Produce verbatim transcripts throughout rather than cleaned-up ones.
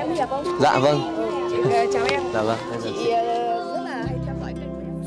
em Hiệp không? Dạ vâng. Ừ, chị chào em. Dạ vâng. Chị rất là hay theo dõi kênh của em.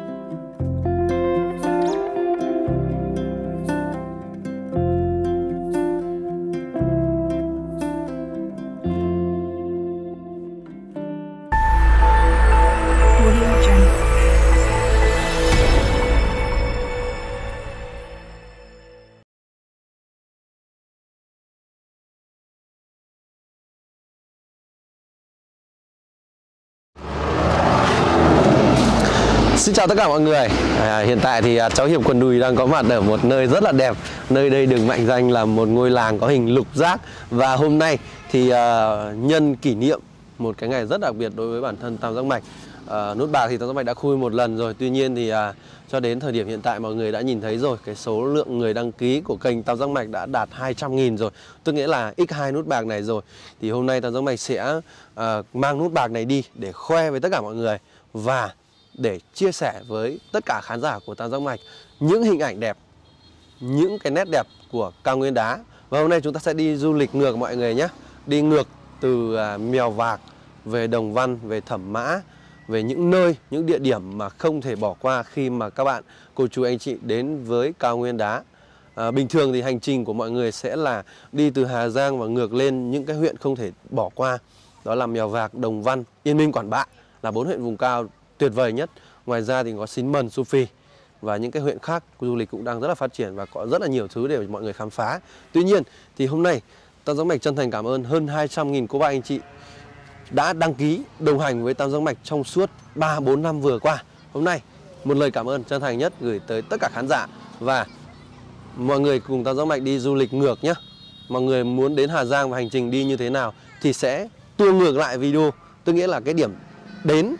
Xin chào tất cả mọi người. à, Hiện tại thì à, cháu Hiệp Quần Đùi đang có mặt ở một nơi rất là đẹp. Nơi đây được mệnh danh là một ngôi làng có hình lục giác. Và hôm nay thì à, nhân kỷ niệm một cái ngày rất đặc biệt đối với bản thân Tam Giác Mạch. à, Nút Bạc thì Tam Giác Mạch đã khui một lần rồi. Tuy nhiên thì à, cho đến thời điểm hiện tại mọi người đã nhìn thấy rồi, cái số lượng người đăng ký của kênh Tam Giác Mạch đã đạt hai trăm nghìn rồi. Tức nghĩa là nhân hai nút bạc này rồi. Thì hôm nay Tam Giác Mạch sẽ à, mang nút bạc này đi để khoe với tất cả mọi người và để chia sẻ với tất cả khán giả của Tam Giác Mạch những hình ảnh đẹp, những cái nét đẹp của cao nguyên đá. Và hôm nay chúng ta sẽ đi du lịch ngược mọi người nhé. Đi ngược từ à, Mèo Vạc về Đồng Văn, về Thẩm Mã, về những nơi, những địa điểm mà không thể bỏ qua khi mà các bạn, cô chú, anh chị đến với cao nguyên đá. à, Bình thường thì hành trình của mọi người sẽ là đi từ Hà Giang và ngược lên những cái huyện không thể bỏ qua. Đó là Mèo Vạc, Đồng Văn, Yên Minh, Quản Bạ, là bốn huyện vùng cao tuyệt vời nhất. Ngoài ra thì có Xín Mần, Su Phi và những cái huyện khác du lịch cũng đang rất là phát triển và có rất là nhiều thứ để mọi người khám phá. Tuy nhiên thì hôm nay Tam Giác Mạch chân thành cảm ơn hơn hai trăm nghìn cô bác anh chị đã đăng ký đồng hành với Tam Giác Mạch trong suốt ba bốn năm vừa qua. Hôm nay một lời cảm ơn chân thành nhất gửi tới tất cả khán giả, và mọi người cùng Tam Giác Mạch đi du lịch ngược nhé. Mọi người muốn đến Hà Giang và hành trình đi như thế nào thì sẽ tua ngược lại video. Tức nghĩa là cái điểm đến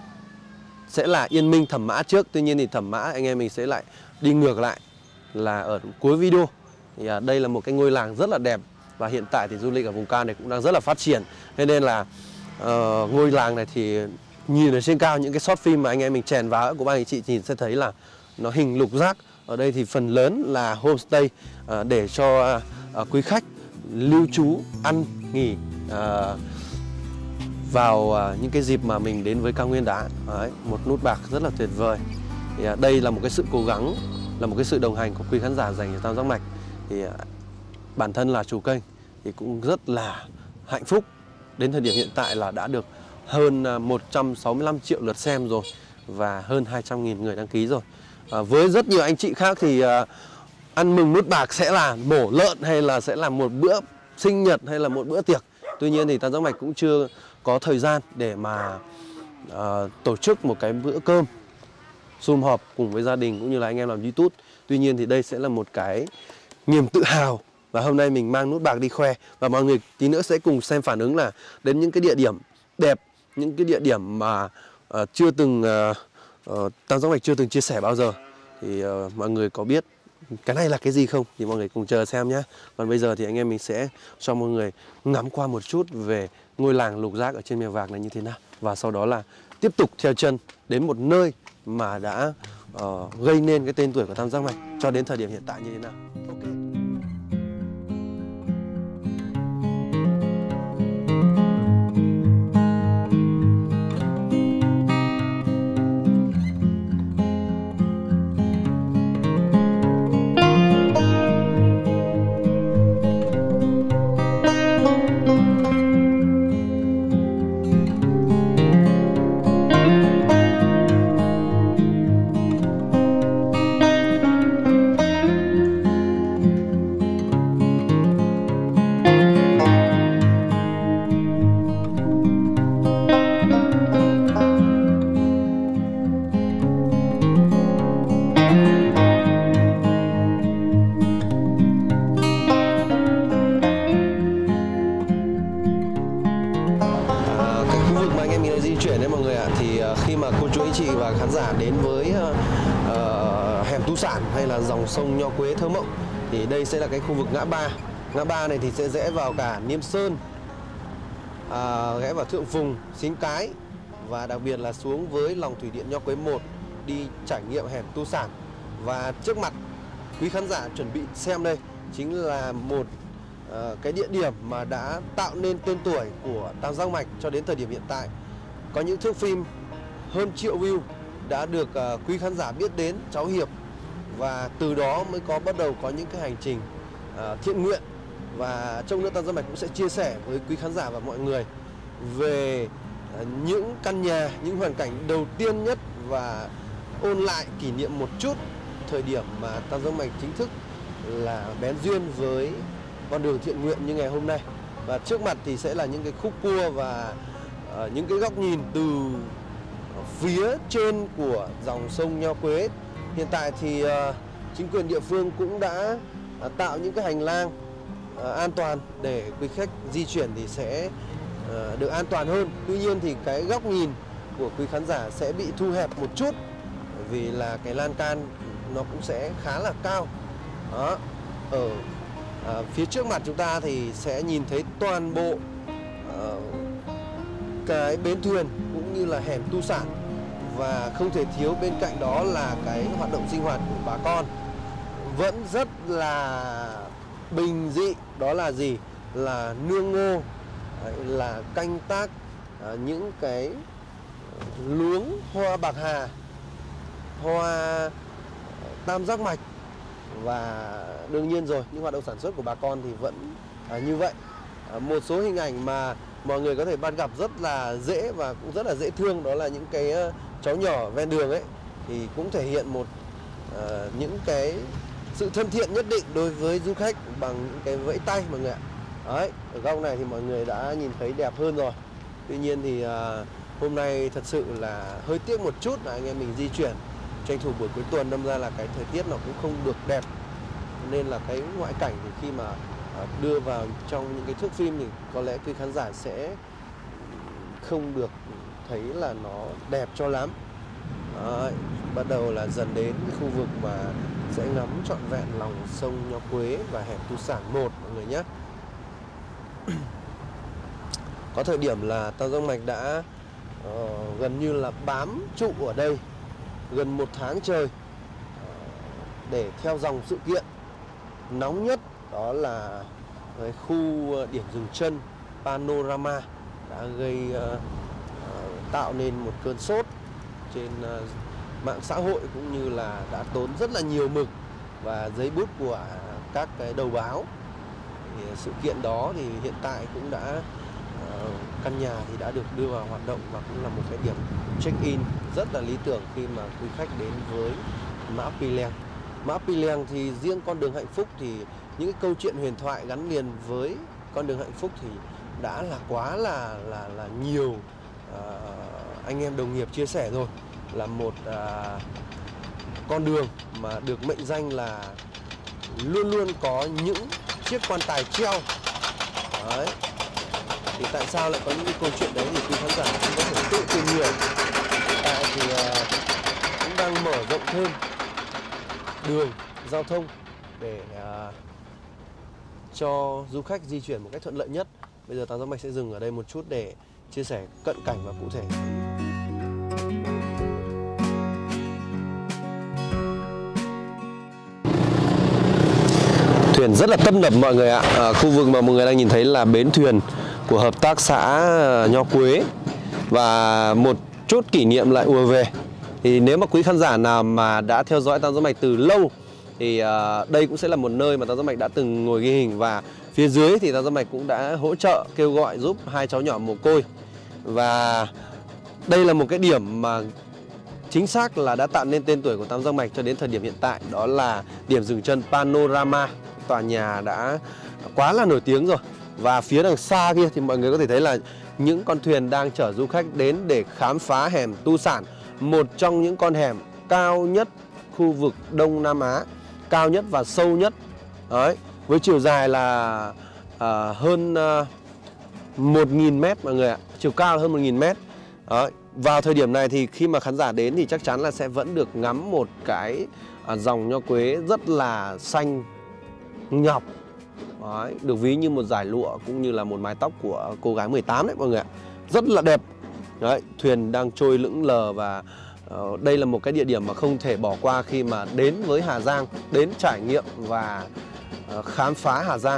sẽ là Yên Minh, Thẩm Mã trước. Tuy nhiên thì Thẩm Mã anh em mình sẽ lại đi ngược lại là ở cuối video. Thì à, đây là một cái ngôi làng rất là đẹp. Và hiện tại thì du lịch ở vùng cao này cũng đang rất là phát triển. Thế nên là uh, ngôi làng này thì nhìn ở trên cao, những cái short phim mà anh em mình chèn vào của ba anh chị nhìn sẽ thấy là nó hình lục giác. Ở đây thì phần lớn là homestay uh, để cho uh, quý khách lưu trú, ăn, nghỉ uh, vào uh, những cái dịp mà mình đến với cao nguyên đá. Đấy, một nút bạc rất là tuyệt vời. Thì, uh, đây là một cái sự cố gắng, là một cái sự đồng hành của quý khán giả dành cho Tam Giác Mạch. Thì uh, bản thân là chủ kênh thì cũng rất là hạnh phúc. Đến thời điểm hiện tại là đã được hơn uh, một trăm sáu mươi lăm triệu lượt xem rồi và hơn hai trăm nghìn người đăng ký rồi. uh, Với rất nhiều anh chị khác thì uh, ăn mừng nút bạc sẽ là mổ lợn, hay là sẽ là một bữa sinh nhật, hay là một bữa tiệc. Tuy nhiên thì Tam Giác Mạch cũng chưa có thời gian để mà uh, tổ chức một cái bữa cơm sum họp cùng với gia đình cũng như là anh em làm YouTube. Tuy nhiên thì đây sẽ là một cái niềm tự hào, và hôm nay mình mang nút bạc đi khoe. Và mọi người tí nữa sẽ cùng xem phản ứng là đến những cái địa điểm đẹp, những cái địa điểm mà uh, chưa từng uh, uh, Tam Giác Mạch chưa từng chia sẻ bao giờ. Thì uh, mọi người có biết cái này là cái gì không thì mọi người cùng chờ xem nhé. Còn bây giờ thì anh em mình sẽ cho mọi người ngắm qua một chút về ngôi làng lục giác ở trên Mèo Vạc này như thế nào, và sau đó là tiếp tục theo chân đến một nơi mà đã uh, gây nên cái tên tuổi của Tam Giác Mạch cho đến thời điểm hiện tại như thế nào. Ok. Khi mà cô chú anh chị và khán giả đến với uh, hẻm Tu Sản hay là dòng sông Nho Quế thơ mộng thì đây sẽ là cái khu vực ngã ba. Ngã ba này thì sẽ rẽ vào cả Niêm Sơn, uh, rẽ vào Thượng Phùng, Xín Cái, và đặc biệt là xuống với lòng thủy điện Nho Quế một, đi trải nghiệm hẻm Tu Sản. Và trước mặt quý khán giả chuẩn bị xem đây chính là một uh, cái địa điểm mà đã tạo nên tên tuổi của Tam Giác Mạch cho đến thời điểm hiện tại. Có những thước phim hơn triệu view đã được uh, quý khán giả biết đến cháu Hiệp, và từ đó mới có bắt đầu có những cái hành trình uh, thiện nguyện. Và trong nước Tam Giác Mạch cũng sẽ chia sẻ với quý khán giả và mọi người về uh, những căn nhà, những hoàn cảnh đầu tiên nhất, và ôn lại kỷ niệm một chút thời điểm mà Tam Giác Mạch chính thức là bén duyên với con đường thiện nguyện như ngày hôm nay. Và trước mặt thì sẽ là những cái khúc cua và uh, những cái góc nhìn từ phía trên của dòng sông Nho Quế. Hiện tại thì uh, chính quyền địa phương cũng đã uh, tạo những cái hành lang uh, an toàn để quý khách di chuyển thì sẽ uh, được an toàn hơn. Tuy nhiên thì cái góc nhìn của quý khán giả sẽ bị thu hẹp một chút, vì là cái lan can nó cũng sẽ khá là cao. Đó. Ở uh, phía trước mặt chúng ta thì sẽ nhìn thấy toàn bộ uh, cái bến thuyền cũng như là hẻm tu sản, và không thể thiếu bên cạnh đó là cái hoạt động sinh hoạt của bà con vẫn rất là bình dị. Đó là gì? Là nương ngô, là canh tác những cái luống hoa bạc hà, hoa tam giác mạch, và đương nhiên rồi, những hoạt động sản xuất của bà con thì vẫn như vậy. Một số hình ảnh mà mọi người có thể bắt gặp rất là dễ và cũng rất là dễ thương, đó là những cái cháu nhỏ ven đường ấy, thì cũng thể hiện một uh, những cái sự thân thiện nhất định đối với du khách bằng những cái vẫy tay mọi người ạ. Đấy, ở góc này thì mọi người đã nhìn thấy đẹp hơn rồi. Tuy nhiên thì uh, hôm nay thật sự là hơi tiếc một chút là anh em mình di chuyển tranh thủ buổi cuối tuần, đâm ra là cái thời tiết nó cũng không được đẹp, nên là cái ngoại cảnh thì khi mà đưa vào trong những cái thước phim thì có lẽ quý khán giả sẽ không được thấy là nó đẹp cho lắm. Đấy, bắt đầu là dần đến cái khu vực mà sẽ ngắm trọn vẹn lòng sông Nho Quế và hẻm tu sản một mọi người nhé. Có thời điểm là Tam Giác Mạch đã uh, gần như là bám trụ ở đây gần một tháng trời uh, để theo dòng sự kiện nóng nhất, đó là cái khu điểm dừng chân Panorama đã gây uh, uh, tạo nên một cơn sốt trên uh, mạng xã hội, cũng như là đã tốn rất là nhiều mực và giấy bút của các cái đầu báo. Thì sự kiện đó thì hiện tại cũng đã uh, căn nhà thì đã được đưa vào hoạt động, và cũng là một cái điểm check-in rất là lý tưởng khi mà quý khách đến với Mã Pì Lèng. Mã Pì Lèng thì riêng con đường hạnh phúc thì những cái câu chuyện huyền thoại gắn liền với con đường hạnh phúc thì đã là quá là là là nhiều uh, anh em đồng nghiệp chia sẻ rồi. Là một uh, con đường mà được mệnh danh là luôn luôn có những chiếc quan tài treo. Đấy. Thì tại sao lại có những cái câu chuyện đấy thì quý khán giả cũng có thể tự tìm hiểu. Tại thì uh, cũng đang mở rộng thêm đường giao thông để uh, cho du khách di chuyển một cách thuận lợi nhất. Bây giờ Tam Giác Mạch sẽ dừng ở đây một chút để chia sẻ cận cảnh và cụ thể. Thuyền rất là tấp nập mọi người ạ. À, khu vực mà mọi người đang nhìn thấy là bến thuyền của hợp tác xã Nho Quế, và một chút kỷ niệm lại ùa về. Thì nếu mà quý khán giả nào mà đã theo dõi Tam Giác Mạch từ lâu thì uh, đây cũng sẽ là một nơi mà Tam Giác Mạch đã từng ngồi ghi hình, và phía dưới thì Tam Giác Mạch cũng đã hỗ trợ kêu gọi giúp hai cháu nhỏ mồ côi. Và đây là một cái điểm mà chính xác là đã tạo nên tên tuổi của Tam Giác Mạch cho đến thời điểm hiện tại, đó là điểm dừng chân Panorama. Tòa nhà đã quá là nổi tiếng rồi. Và phía đằng xa kia thì mọi người có thể thấy là những con thuyền đang chở du khách đến để khám phá hẻm tu sản, một trong những con hẻm cao nhất khu vực Đông Nam Á, cao nhất và sâu nhất. Đấy, với chiều dài là à, hơn à, một nghìn mét mọi người ạ, chiều cao là hơn một nghìn mét. Đấy, vào thời điểm này thì khi mà khán giả đến thì chắc chắn là sẽ vẫn được ngắm một cái à, dòng nho quế rất là xanh nhọc. Đấy, được ví như một dải lụa cũng như là một mái tóc của cô gái mười tám đấy mọi người ạ. Rất là đẹp. Đấy, thuyền đang trôi lững lờ, và uh, đây là một cái địa điểm mà không thể bỏ qua khi mà đến với Hà Giang, đến trải nghiệm và uh, khám phá Hà Giang.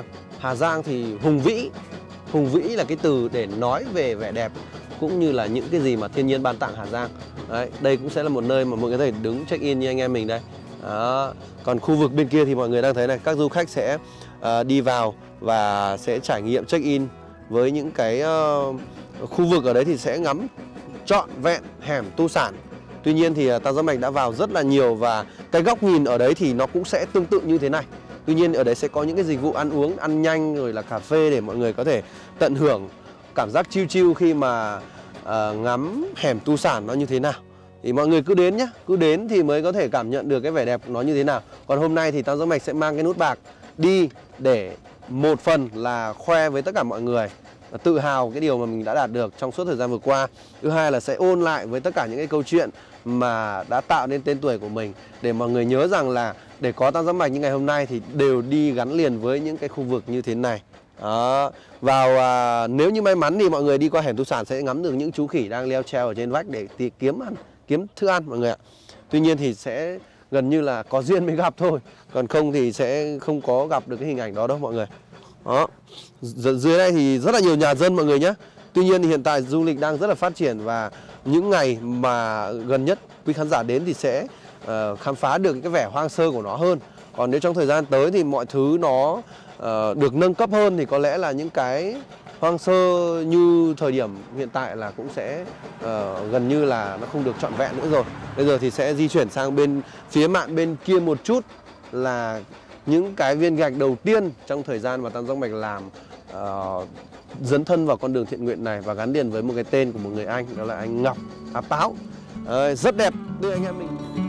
Hà Giang thì hùng vĩ. Hùng vĩ là cái từ để nói về vẻ đẹp cũng như là những cái gì mà thiên nhiên ban tặng Hà Giang. Đấy, đây cũng sẽ là một nơi mà mọi người có thể đứng check in như anh em mình đây. Đó. Còn khu vực bên kia thì mọi người đang thấy này, các du khách sẽ uh, đi vào và sẽ trải nghiệm check in với những cái uh, khu vực ở đấy thì sẽ ngắm trọn vẹn hẻm Tu Sản. Tuy nhiên thì uh, Tam Giác Mạch đã vào rất là nhiều và cái góc nhìn ở đấy thì nó cũng sẽ tương tự như thế này. Tuy nhiên ở đấy sẽ có những cái dịch vụ ăn uống, ăn nhanh rồi là cà phê để mọi người có thể tận hưởng cảm giác chill chill khi mà uh, ngắm hẻm Tu Sản nó như thế nào. Thì mọi người cứ đến nhé, cứ đến thì mới có thể cảm nhận được cái vẻ đẹp nó như thế nào. Còn hôm nay thì Tam Giác Mạch sẽ mang cái nút bạc đi để một phần là khoe với tất cả mọi người, tự hào cái điều mà mình đã đạt được trong suốt thời gian vừa qua. Thứ hai là sẽ ôn lại với tất cả những cái câu chuyện mà đã tạo nên tên tuổi của mình, để mọi người nhớ rằng là để có Tam Giác Mạch như ngày hôm nay thì đều đi gắn liền với những cái khu vực như thế này. Đó. Vào à, nếu như may mắn thì mọi người đi qua hẻm Tu Sản sẽ ngắm được những chú khỉ đang leo treo ở trên vách để kiếm ăn, kiếm thức ăn mọi người ạ. Tuy nhiên thì sẽ gần như là có duyên mới gặp thôi, còn không thì sẽ không có gặp được cái hình ảnh đó đâu mọi người. Đó. Dưới đây thì rất là nhiều nhà dân mọi người nhé. Tuy nhiên thì hiện tại du lịch đang rất là phát triển và những ngày mà gần nhất quý khán giả đến thì sẽ uh, khám phá được cái vẻ hoang sơ của nó hơn. Còn nếu trong thời gian tới thì mọi thứ nó uh, được nâng cấp hơn thì có lẽ là những cái hoang sơ như thời điểm hiện tại là cũng sẽ uh, gần như là nó không được trọn vẹn nữa rồi. Bây giờ thì sẽ di chuyển sang bên phía mạn bên kia một chút là những cái viên gạch đầu tiên trong thời gian mà Tam Giác Mạch làm uh, dấn thân vào con đường thiện nguyện này và gắn liền với một cái tên của một người anh, đó là anh Ngọc Á Páo. Uh, rất đẹp, đưa anh em mình.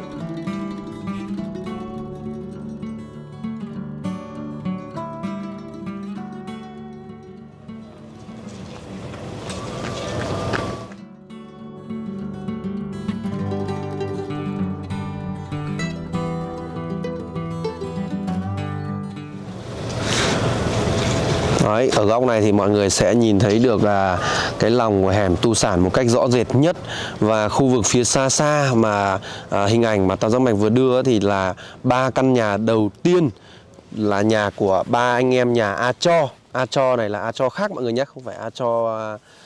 Đấy, ở góc này thì mọi người sẽ nhìn thấy được là cái lòng của hẻm Tu Sản một cách rõ rệt nhất. Và khu vực phía xa xa mà à, hình ảnh mà Tam Giác Mạch vừa đưa thì là ba căn nhà đầu tiên là nhà của ba anh em nhà A Cho. A Cho này là A Cho khác mọi người nhé, không phải A Cho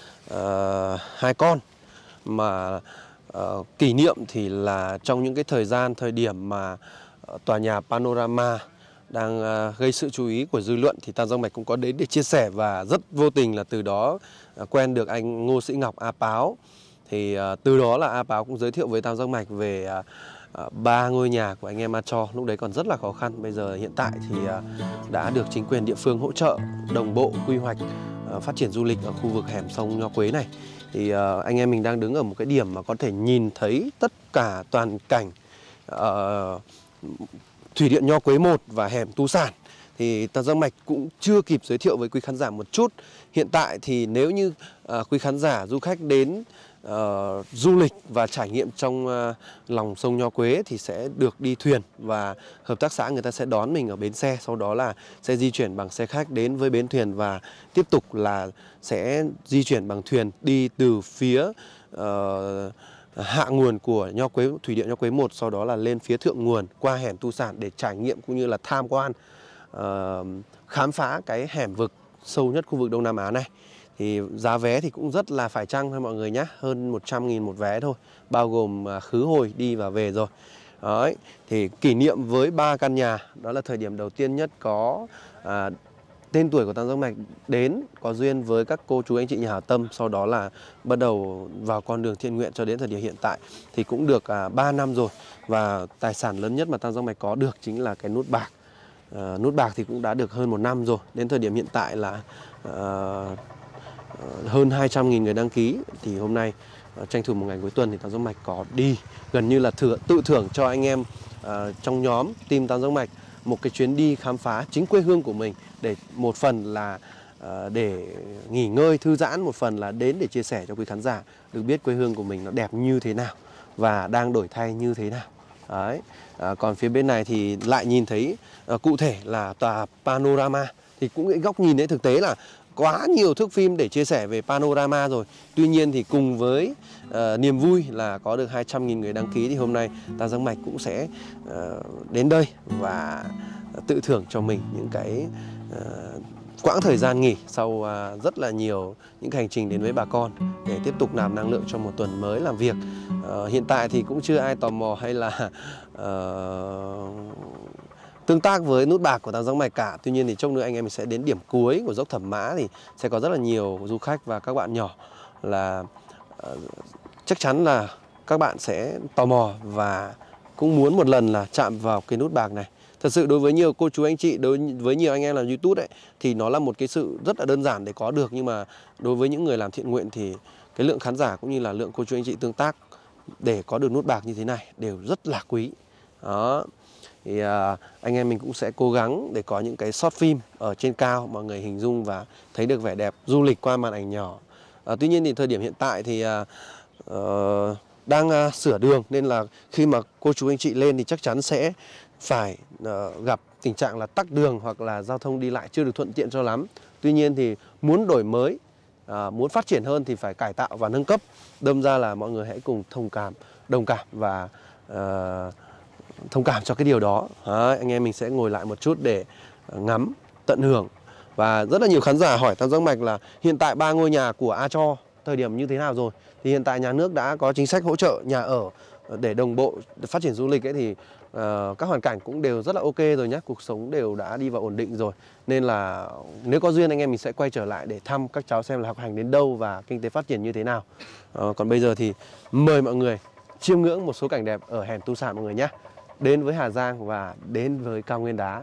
uh, hai con. Mà uh, kỷ niệm thì là trong những cái thời gian, thời điểm mà uh, tòa nhà Panorama đang uh, gây sự chú ý của dư luận thì Tam Giác Mạch cũng có đến để chia sẻ, và rất vô tình là từ đó uh, quen được anh Ngô Sĩ Ngọc Á Páo. Thì uh, từ đó là Á Páo cũng giới thiệu với Tam Giác Mạch về uh, uh, ba ngôi nhà của anh em A Cho. Lúc đấy còn rất là khó khăn. Bây giờ hiện tại thì uh, đã được chính quyền địa phương hỗ trợ đồng bộ quy hoạch uh, phát triển du lịch ở khu vực hẻm sông Nho Quế này. Thì uh, anh em mình đang đứng ở một cái điểm mà có thể nhìn thấy tất cả toàn cảnh uh, Thủy điện Nho Quế một và hẻm Tu Sản. Thì Tam Giác Mạch cũng chưa kịp giới thiệu với quý khán giả một chút. Hiện tại thì nếu như uh, quý khán giả, du khách đến uh, du lịch và trải nghiệm trong uh, lòng sông Nho Quế thì sẽ được đi thuyền, và hợp tác xã người ta sẽ đón mình ở bến xe. Sau đó là sẽ di chuyển bằng xe khách đến với bến thuyền và tiếp tục là sẽ di chuyển bằng thuyền đi từ phía uh, hạ nguồn của Nho Quế, Thủy điện Nho Quế một, sau đó là lên phía thượng nguồn qua hẻm Tu Sản để trải nghiệm cũng như là tham quan, uh, khám phá cái hẻm vực sâu nhất khu vực Đông Nam Á này. Thì giá vé thì cũng rất là phải chăng thôi mọi người nhé, hơn một trăm nghìn một vé thôi, bao gồm uh, khứ hồi đi và về rồi. Đấy, thì kỷ niệm với ba căn nhà, đó là thời điểm đầu tiên nhất có uh, tên tuổi của Tam Giác Mạch đến, có duyên với các cô chú anh chị nhà hảo tâm, sau đó là bắt đầu vào con đường thiện nguyện cho đến thời điểm hiện tại thì cũng được à, ba năm rồi. Và tài sản lớn nhất mà Tam Giác Mạch có được chính là cái nút bạc. À, nút bạc thì cũng đã được hơn một năm rồi. Đến thời điểm hiện tại là à, hơn hai trăm nghìn người đăng ký. Thì hôm nay à, tranh thủ một ngày cuối tuần thì Tam Giác Mạch có đi, gần như là thử, tự thưởng cho anh em à, trong nhóm team Tam Giác Mạch một cái chuyến đi khám phá chính quê hương của mình, để một phần là uh, để nghỉ ngơi thư giãn, một phần là đến để chia sẻ cho quý khán giả được biết quê hương của mình nó đẹp như thế nào và đang đổi thay như thế nào. Đấy. Uh, còn phía bên này thì lại nhìn thấy uh, cụ thể là tòa Panorama. Thì cũng cái góc nhìn đấy, thực tế là quá nhiều thước phim để chia sẻ về Panorama rồi. Tuy nhiên thì cùng với uh, niềm vui là có được hai trăm nghìn người đăng ký thì hôm nay Tam Giác Mạch cũng sẽ uh, đến đây và tự thưởng cho mình những cái uh, quãng thời gian nghỉ sau uh, rất là nhiều những hành trình đến với bà con để tiếp tục nạp năng lượng cho một tuần mới làm việc. Uh, hiện tại thì cũng chưa ai tò mò hay là uh, tương tác với nút bạc của Tam Giác Mạch cả. Tuy nhiên thì chốc nữa anh em mình sẽ đến điểm cuối của dốc Thẩm Mã thì sẽ có rất là nhiều du khách và các bạn nhỏ là uh, chắc chắn là các bạn sẽ tò mò và cũng muốn một lần là chạm vào cái nút bạc này. Thật sự đối với nhiều cô chú anh chị, đối với nhiều anh em làm YouTube ấy, thì nó là một cái sự rất là đơn giản để có được. Nhưng mà đối với những người làm thiện nguyện thì cái lượng khán giả cũng như là lượng cô chú anh chị tương tác để có được nút bạc như thế này đều rất là quý. Đó. Thì à, anh em mình cũng sẽ cố gắng để có những cái short phim ở trên cao, mọi người hình dung và thấy được vẻ đẹp du lịch qua màn ảnh nhỏ. À, tuy nhiên thì thời điểm hiện tại thì à, uh, đang uh, sửa đường, nên là khi mà cô chú anh chị lên thì chắc chắn sẽ phải uh, gặp tình trạng là tắc đường hoặc là giao thông đi lại chưa được thuận tiện cho lắm. Tuy nhiên thì muốn đổi mới, uh, muốn phát triển hơn thì phải cải tạo và nâng cấp. Đâm ra là mọi người hãy cùng thông cảm, đồng cảm và uh, thông cảm cho cái điều đó. Đấy, anh em mình sẽ ngồi lại một chút để ngắm, tận hưởng. Và rất là nhiều khán giả hỏi Tam Giác Mạch là hiện tại ba ngôi nhà của A Cho thời điểm như thế nào rồi. Thì hiện tại nhà nước đã có chính sách hỗ trợ nhà ở để đồng bộ phát triển du lịch ấy, thì uh, các hoàn cảnh cũng đều rất là ok rồi nhé. Cuộc sống đều đã đi vào ổn định rồi. Nên là nếu có duyên anh em mình sẽ quay trở lại để thăm các cháu xem là học hành đến đâu và kinh tế phát triển như thế nào. uh, Còn bây giờ thì mời mọi người chiêm ngưỡng một số cảnh đẹp ở hẻm Tu Sản mọi người nhé. Đến với Hà Giang và đến với Cao Nguyên Đá.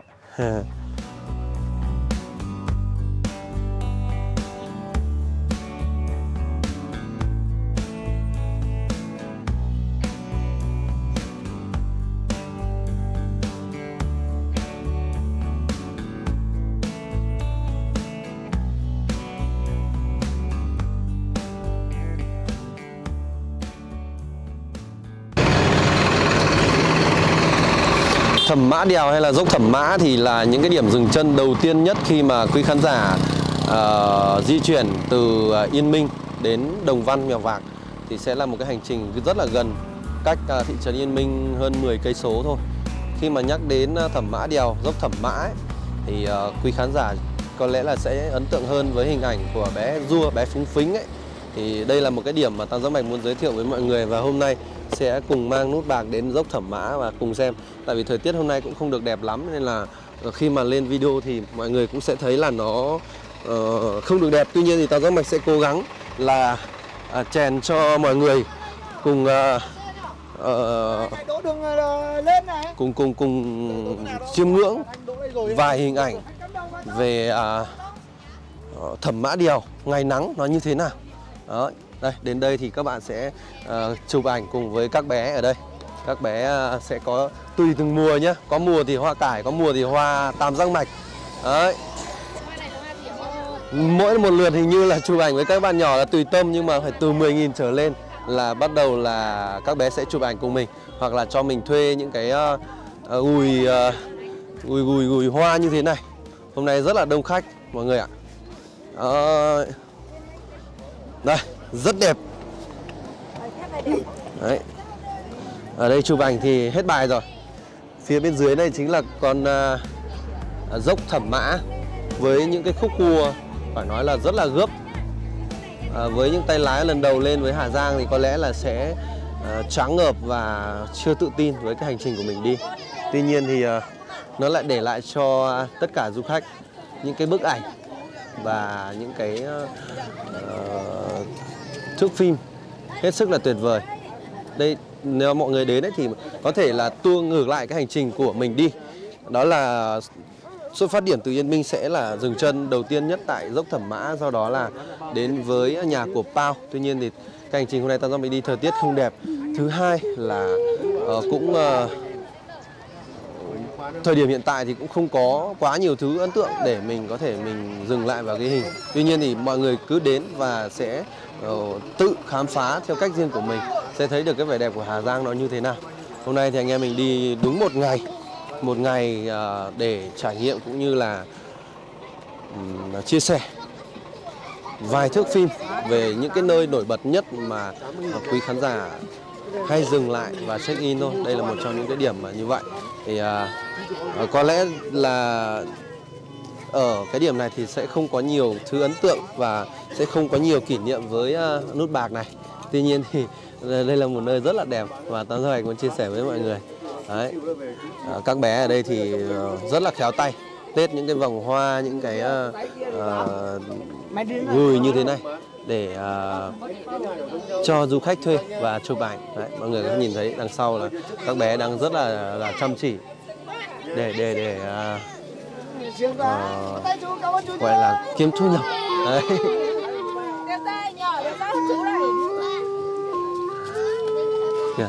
Thẩm Mã Đèo hay là dốc Thẩm Mã thì là những cái điểm dừng chân đầu tiên nhất khi mà quý khán giả uh, di chuyển từ Yên Minh đến Đồng Văn, Mèo Vạc thì sẽ là một cái hành trình rất là gần, cách uh, thị trấn Yên Minh hơn mười cây số thôi. Khi mà nhắc đến uh, Thẩm Mã Đèo, dốc Thẩm Mã ấy, thì uh, quý khán giả có lẽ là sẽ ấn tượng hơn với hình ảnh của bé Rua, bé Phúng Phính ấy. Thì đây là một cái điểm mà Tam Giác Mạch muốn giới thiệu với mọi người, và hôm nay sẽ cùng mang nút bạc đến dốc Thẩm Mã và cùng xem. Tại vì thời tiết hôm nay cũng không được đẹp lắm, nên là khi mà lên video thì mọi người cũng sẽ thấy là nó uh, không được đẹp. Tuy nhiên thì Tam Giác Mạch sẽ cố gắng là uh, chèn cho mọi người cùng uh, uh, cùng cùng cùng chiêm ngưỡng vài hình ảnh về uh, Thẩm Mã Đèo ngày nắng nó như thế nào. Đó, đây đến đây thì các bạn sẽ uh, chụp ảnh cùng với các bé ở đây. Các bé uh, sẽ có tùy từng mùa nhé, có mùa thì hoa cải, có mùa thì hoa Tam Giác Mạch. Đấy. Mỗi một lượt hình như là chụp ảnh với các bạn nhỏ là tùy tâm, nhưng mà phải từ mười nghìn trở lên là bắt đầu là các bé sẽ chụp ảnh cùng mình, hoặc là cho mình thuê những cái uh, uh, gùi, uh, gùi gùi gùi hoa như thế này. Hôm nay rất là đông khách mọi người ạ. Uh, Đây, rất đẹp. Đấy. Ở đây chụp ảnh thì hết bài rồi. Phía bên dưới này chính là con uh, dốc Thẩm Mã với những cái khúc cua phải nói là rất là gấp. uh, Với những tay lái lần đầu lên với Hà Giang thì có lẽ là sẽ uh, choáng ngợp và chưa tự tin với cái hành trình của mình đi. Tuy nhiên thì uh, nó lại để lại cho uh, tất cả du khách những cái bức ảnh và những cái uh, thước phim hết sức là tuyệt vời. Đây, nếu mọi người đến đấy thì có thể là tour ngược lại cái hành trình của mình đi. Đó là xuất phát điểm từ Yên Minh sẽ là dừng chân đầu tiên nhất tại dốc Thẩm Mã, sau đó là đến với nhà của Pao. Tuy nhiên thì cái hành trình hôm nay Tam Giác Mạch đi thời tiết không đẹp. Thứ hai là uh, cũng uh, thời điểm hiện tại thì cũng không có quá nhiều thứ ấn tượng để mình có thể mình dừng lại vào cái hình. Tuy nhiên thì mọi người cứ đến và sẽ uh, tự khám phá theo cách riêng của mình, sẽ thấy được cái vẻ đẹp của Hà Giang nó như thế nào. Hôm nay thì anh em mình đi đúng một ngày, một ngày uh, để trải nghiệm cũng như là um, chia sẻ vài thước phim về những cái nơi nổi bật nhất mà uh, quý khán giả hay dừng lại và check in thôi. Đây là một trong những cái điểm mà như vậy. Thì uh, uh, có lẽ là ở cái điểm này thì sẽ không có nhiều thứ ấn tượng và sẽ không có nhiều kỷ niệm với uh, Nút Bạc này. Tuy nhiên thì đây là một nơi rất là đẹp và Tam Giác Mạch muốn chia sẻ với mọi người. Đấy. À, các bé ở đây thì uh, rất là khéo tay, tết những cái vòng hoa, những cái uh, uh, gùi như thế này để uh, cho du khách thuê và chụp ảnh. Đấy, mọi người có nhìn thấy đằng sau là các bé đang rất là là chăm chỉ để để để uh, uh, gọi là kiếm thu nhập. Đấy. Yeah.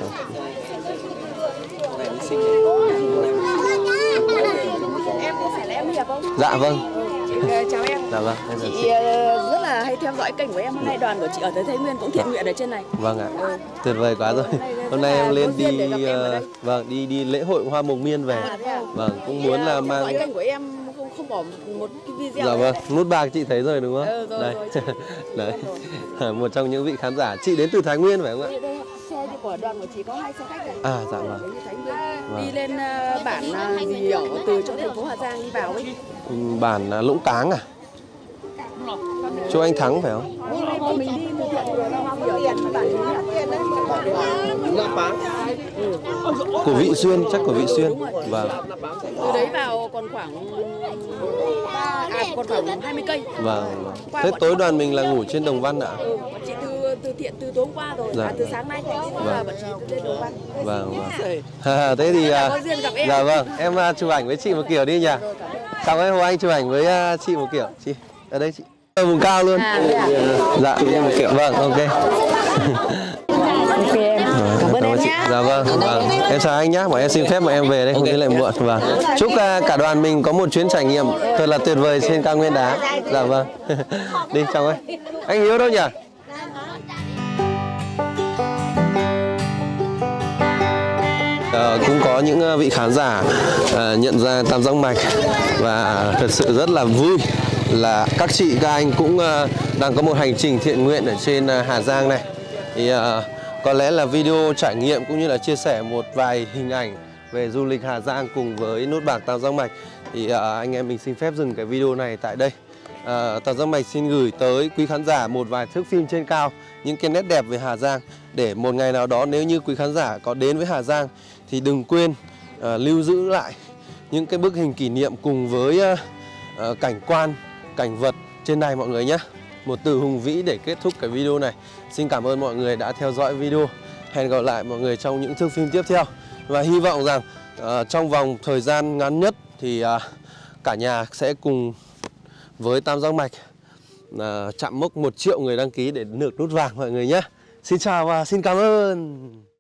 Em có phải là em Hiệp không? Dạ vâng. Chào em. Dạ vâng. Em Chị chị. rất là hay theo dõi kênh của em. Hôm nay đoàn của chị ở tới Thái Nguyên cũng thiện nguyện ở trên này. Vâng ạ. Ừ. Tuyệt vời quá rồi. Hôm nay em lên đi uh, vâng đi đi lễ hội hoa mộc miên về. À, à? Vâng, cũng thì, muốn là mang dõi kênh của em không không bỏ một cái video. Dạ vâng, Nút Bạc chị thấy rồi đúng không? Ừ, rồi, đây. Rồi, Đấy. Rồi. Một trong những vị khán giả. Chị đến từ Thái Nguyên phải không ạ? Xe của đoàn của chị có hai xe khách này. À dạ vâng. Vâng. Đi lên uh, bản uh, gì ở từ chỗ thành phố Hà Giang đi vào ấy. Bản uh, Lũng Cáng à? Chỗ anh Thắng phải không? Mình đi từ thiện bản của Vị Xuyên, chắc của Vị Xuyên. Vâng. Từ đấy vào còn khoảng à, còn khoảng hai mươi cây. Vâng. Thế tối đoàn mình là ngủ trên Đồng Văn ạ? Ừ, chị từ từ thiện từ tối hôm qua rồi, dạ. à, từ sáng nay là bọn chị lên Đồng Văn. Vâng. Vâng. Thế thì à, dạ vâng, em uh, chụp ảnh với chị một kiểu đi nhỉ? Chào em, Hồ Anh chụp ảnh với uh, chị một kiểu. Chị ở đây chị. Ở vùng cao luôn. À, dạ, một kiểu. Vâng, ok. Ok em. Cảm ơn em nhé. Dạ vâng, vâng. Em chào anh nhé. Bọn em xin phép bọn em về đây, không okay. Thế lại muộn. Vâng. Chúc uh, cả đoàn mình có một chuyến trải nghiệm thật là tuyệt vời trên cao nguyên đá. Dạ vâng. Đi chào anh. Anh Hiếu đâu nhỉ? Uh, cũng có những uh, vị khán giả uh, nhận ra Tam Giác Mạch và thật sự rất là vui là các chị các anh cũng uh, đang có một hành trình thiện nguyện ở trên uh, Hà Giang này. Thì uh, có lẽ là video trải nghiệm cũng như là chia sẻ một vài hình ảnh về du lịch Hà Giang cùng với Nút Bạc Tam Giác Mạch. Thì uh, anh em mình xin phép dừng cái video này tại đây. Uh, Tam Giác Mạch xin gửi tới quý khán giả một vài thước phim trên cao, những cái nét đẹp về Hà Giang, để một ngày nào đó nếu như quý khán giả có đến với Hà Giang thì đừng quên uh, lưu giữ lại những cái bức hình kỷ niệm cùng với uh, uh, cảnh quan, cảnh vật trên này mọi người nhé. Một từ hùng vĩ để kết thúc cái video này. Xin cảm ơn mọi người đã theo dõi video. Hẹn gặp lại mọi người trong những thước phim tiếp theo. Và hy vọng rằng uh, trong vòng thời gian ngắn nhất thì uh, cả nhà sẽ cùng với Tam Giác Mạch uh, chạm mốc một triệu người đăng ký để được nút vàng mọi người nhé. Xin chào và xin cảm ơn.